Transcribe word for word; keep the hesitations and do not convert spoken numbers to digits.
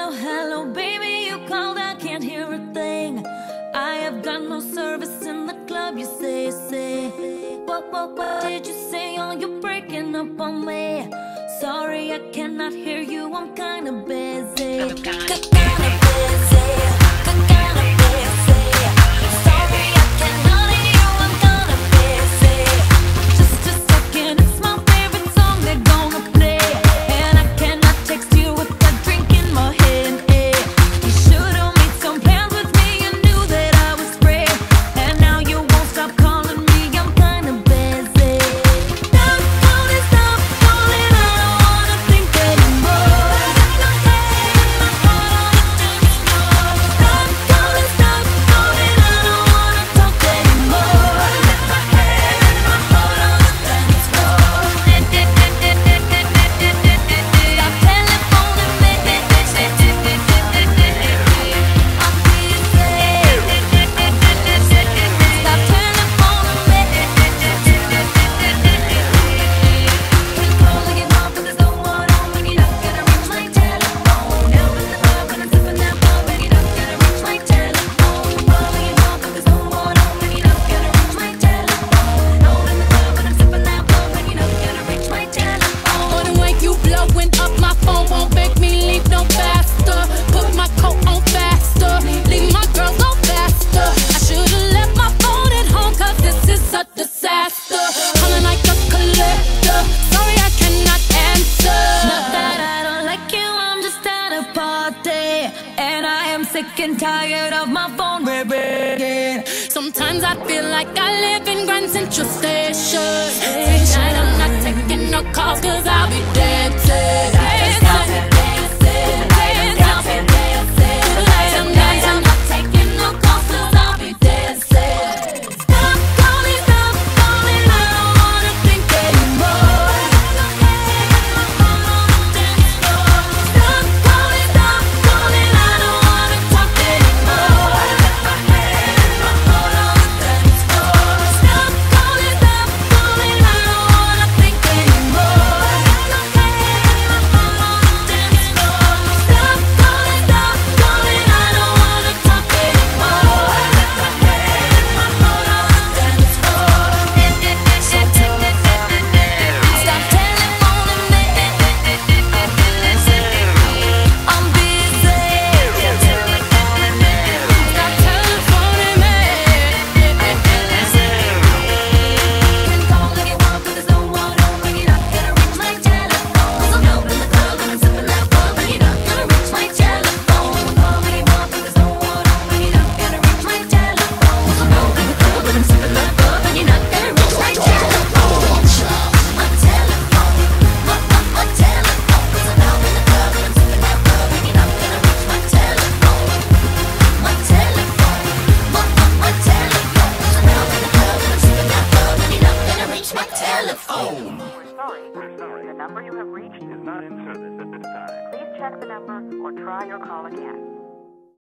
Hello, hello, baby, you called, I can't hear a thing. I have got no service in the club, you say, say. What, what, what did you say? Oh, you're breaking up on me. Sorry, I cannot hear you, I'm kinda busy. I'm kinda busy, kinda busy. Sorry, I cannot hear you, I'm kinda busy. Just a second, it's my favorite song they're gonna play. And I cannot text you with a drink in my hand, eh. You should've made some plans with me, you knew that I was free. And now you won't stop calling me, I'm kinda busy. Stop calling, stop calling, I don't wanna think anymore. Stop calling, stop calling, I don't wanna talk anymore. My head and my heart on the dance floor. Stop telephoning me. Stop telephoning me. Keep calling it off, but there's no one on when you're not gonna reach my telephone. Now in the club when I'm sipping that bub and you're not gonna reach my telephone. Calling it off, but there's no one on when you're not gonna reach my telephone. Now in the club when I'm sipping that bub and you're not gonna reach my telephone. On the way you blowing up, my phone won't make me leave no faster. Put my coat on faster, leave my girl go faster. I should've left my phone at home, cause this is a disaster. Calling like a collector, sorry I cannot answer. Not that I don't like you, I'm just at a party. And I am sick and tired of my phone ringing. Sometimes I feel like I live in Grand Central Station. Tonight I'm not taking no calls, cause I'll be dancing. Dancing, dancing, dancing, dancing. Tonight I'm not taking no calls, cause I'll be dancing. Stop calling, stop calling, I don't wanna think anymore. Stop calling, stop calling, I don't wanna talk anymore. My head and my heart on the dance floor. Stop calling, stop calling, I don't wanna think anymore. My head and my heart on the dance floor. Stop calling, stop calling, I don't wanna talk anymore. My head and my heart on the dance floor. Stop telephoning me. I'm busy. Stop telephoning me. Can call if you want, but there's no one on when you're not gonna reach my telephone. So no in the club when I'm sipping that bub and you're not gonna reach my telephone. Call if you want, but there's no one on when you're not gonna reach my telephone. So no in the club when I'm sipping that bub and you're not gonna reach my telephone. My telephone, my my my telephone. So no in the club when I'm sipping that bub and you're not gonna reach my telephone. My telephone, my my my telephone. So no in the club when I'm sipping that bub and you're not gonna reach my telephone. We're sorry, we're sorry. The number you have reached is not in service at this time. Please check the number or try your call again.